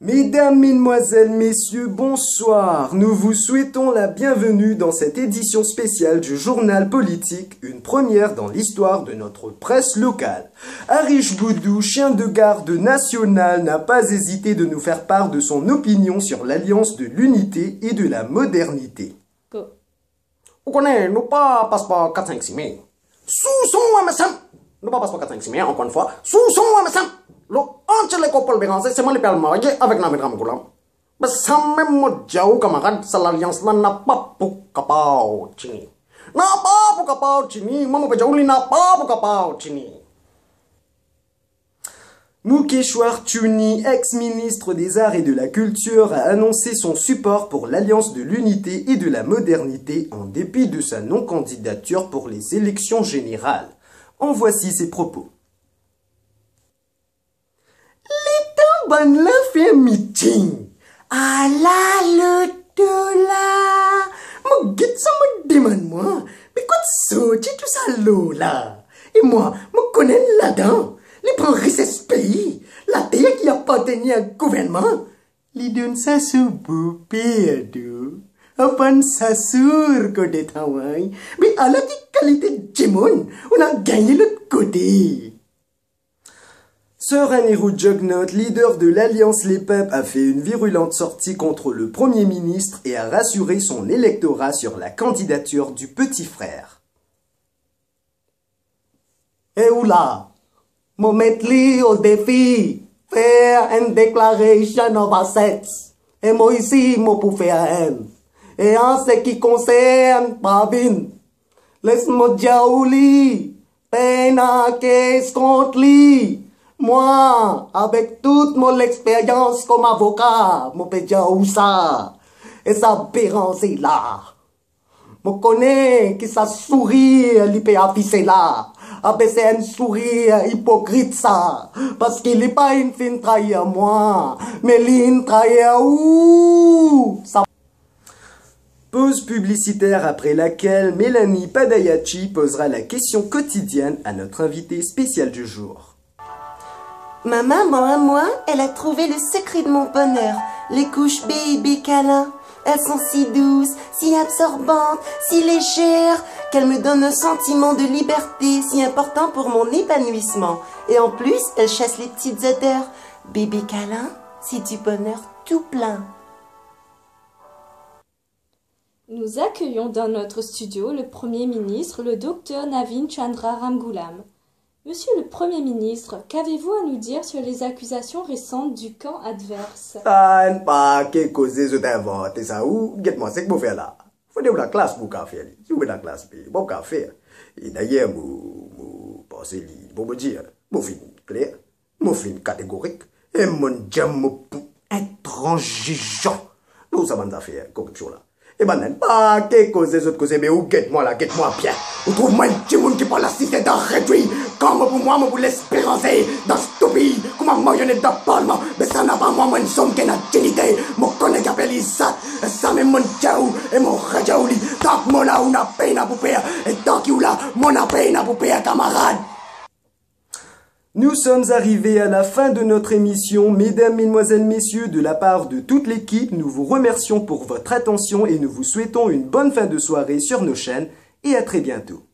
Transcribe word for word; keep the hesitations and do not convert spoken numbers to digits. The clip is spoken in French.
Mesdames, Mesdemoiselles, Messieurs, bonsoir. Nous vous souhaitons la bienvenue dans cette édition spéciale du journal politique, une première dans l'histoire de notre presse locale. Arish Boudou, chien de garde national, n'a pas hésité de nous faire part de son opinion sur l'alliance de l'unité et de la modernité. Go. Vous connaissez, nous pas passeport quatre cinq six mai. Sous son M S M. Nous pas passeport quatre cinq six mai, encore une fois. Sous son M S M. Le entier les couples bérancés, c'est moi les pères mariés avec Namé Ramgoulam. Mais ça même mon diaou camarade, ça l'alliance là n'a pas pour capao chini. N'a pas pour capao chini. Maman Péjaouli n'a pas pour capao chini. Moukeshwar Tchouni, ex-ministre des Arts et de la Culture, a annoncé son support pour l'Alliance de l'Unité et de la Modernité en dépit de sa non-candidature pour les élections générales. En voici ses propos. L'état bonne la fait meeting. Ah là, le dollar. Mon guide, ça me demande moi. Mais quoi de ça, tout ça l'eau là. Et moi, me connais là-dedans. Les prend richesse pays, la terre qui appartenait au gouvernement, les donne ça sous beau père d'eau, enfin ça sur côté Hawaï, mais à la qualité de Jimon, on a gagné l'autre côté. Sir Anirudh Jugnauth, leader de l'Alliance Les Peuples, a fait une virulente sortie contre le Premier ministre et a rassuré son électorat sur la candidature du petit frère. Et où là? Mo mettre au défi, faire une déclaration of assets. Et moi ici, moi pour faire un. Et en ce qui concerne Babin, laisse-moi dire lui, peine à caisse contre lui. Moi, avec toute mon expérience comme avocat, moi peux dire où ça. Et ça béranger là. Moi connais qui ça sourire, il peut afficher là. Ah ben c'est un sourire hypocrite ça. Parce qu'il n'est pas une fin trahir moi. Mais l'une trahir où ça. Pause publicitaire après laquelle Mélanie Padayachi posera la question quotidienne à notre invité spécial du jour. Ma maman à moi, elle a trouvé le secret de mon bonheur. Les couches bébé câlin. Elles sont si douces, si absorbantes, si légères, qu'elles me donnent un sentiment de liberté si important pour mon épanouissement. Et en plus, elles chassent les petites odeurs. Bébé câlin, c'est du bonheur tout plein. Nous accueillons dans notre studio le Premier ministre, le docteur Navin Chandra Ramgoolam. Monsieur le Premier ministre, qu'avez-vous à nous dire sur les accusations récentes du camp adverse? Ah, pas que causer je t'invente ça ou get-moi c'est que vous faites là. Faut dire la classe pour faire. Si vous la classe, bon qu'à faire. Et d'ailleurs, vous vous pensez pour me dire, mon fin clair, mon fin catégorique, et mon diable intransigeant. Nous ça va faire corruption là. Et ben non pas que causer autres causes mais ou get-moi là, get-moi bien. Ou trouve-moi un petit monde qui parle si c'est dans réduit. Comme pour moi, je vous laisse espérancer dans ce pays, comme un marionnette de parlement. Mais ça n'a pas moi, moi, une somme qui n'a dignité. Mon collègue appelle Issa, ça met mon tchaou et mon rajaouli. Tant que mon là, on a peine à vous faire. Et tant qu'il là, mon a peine à vous faire, camarade. Nous sommes arrivés à la fin de notre émission. Mesdames, Mesdemoiselles, Messieurs, de la part de toute l'équipe, nous vous remercions pour votre attention et nous vous souhaitons une bonne fin de soirée sur nos chaînes et à très bientôt.